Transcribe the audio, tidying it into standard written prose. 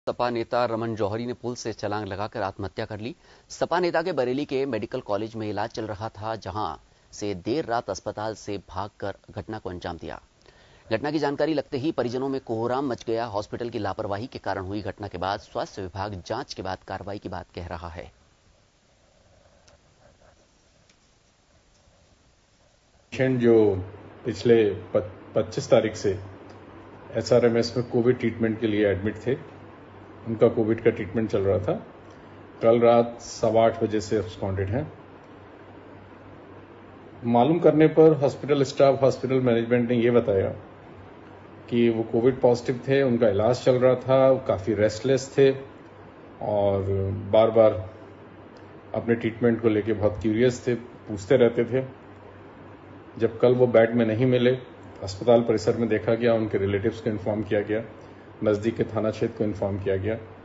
सपा नेता रमन जौहरी ने पुल से छलांग लगाकर आत्महत्या कर ली। सपा नेता के बरेली के मेडिकल कॉलेज में इलाज चल रहा था, जहां से देर रात अस्पताल से भागकर घटना को अंजाम दिया। घटना की जानकारी लगते ही परिजनों में कोहराम मच गया। हॉस्पिटल की लापरवाही के कारण हुई घटना के बाद स्वास्थ्य विभाग जांच के बाद कार्रवाई की बात कह रहा है। पेशेंट जो पिछले 25 तारीख से एसआरएमएस में कोविड ट्रीटमेंट के लिए एडमिट थे, उनका कोविड का ट्रीटमेंट चल रहा था। कल रात 8:15 बजे से एब्सकॉन्डेड हैं। मालूम करने पर हॉस्पिटल स्टाफ, हॉस्पिटल मैनेजमेंट ने ये बताया कि वो कोविड पॉजिटिव थे, उनका इलाज चल रहा था, वो काफ़ी रेस्टलेस थे और बार बार अपने ट्रीटमेंट को लेके बहुत क्यूरियस थे, पूछते रहते थे। जब कल वो बेड में नहीं मिले, अस्पताल परिसर में देखा गया, उनके रिलेटिव्स को इन्फॉर्म किया गया, नज़दीक के थाना क्षेत्र को इन्फॉर्म किया गया।